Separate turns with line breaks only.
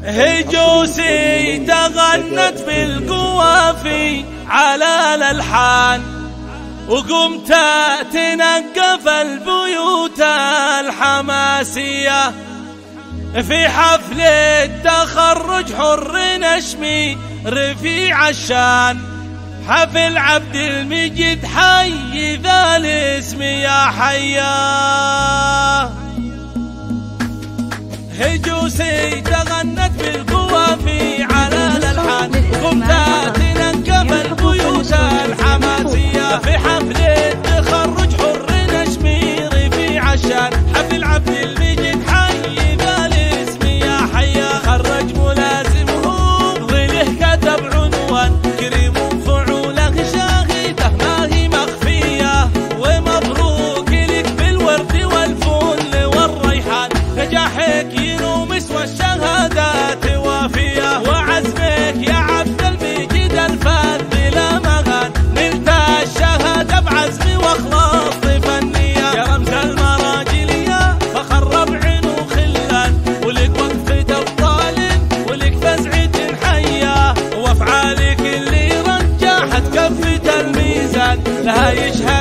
هجوسي تغنت بالقوافي على الألحان، وقمت تنقف البيوت الحماسية في حفل التخرج حر نشمي رفيع الشان. حفل عبد المجيد حي ذا الاسم يا حياه. هجوسي تغنت بالقوافي على الألحان، قمت تنقب البيوت الحماسية في حفل التخرج حر نشمي رفيع الشان. حفل عبد المجيد حي ذا الاسم يا حياه. خرج ملازمه ظله كتب عنوان كريم فعوله شاهده ما هي مخفيه. ومبروك لك بالورد والفل والريحان، نجاحك ينومس والشهادات وافيه. وعزمك يا عبد المجيد الفذ لا مغان، نلت الشهاده بعزم واخلاص فنيه. يا رمز المراجليه فخر ربع وخلان، ولك وقفه ابطال ولك فزعه حيه. وافعالك اللي رجحت كفه الميزان لها يشهد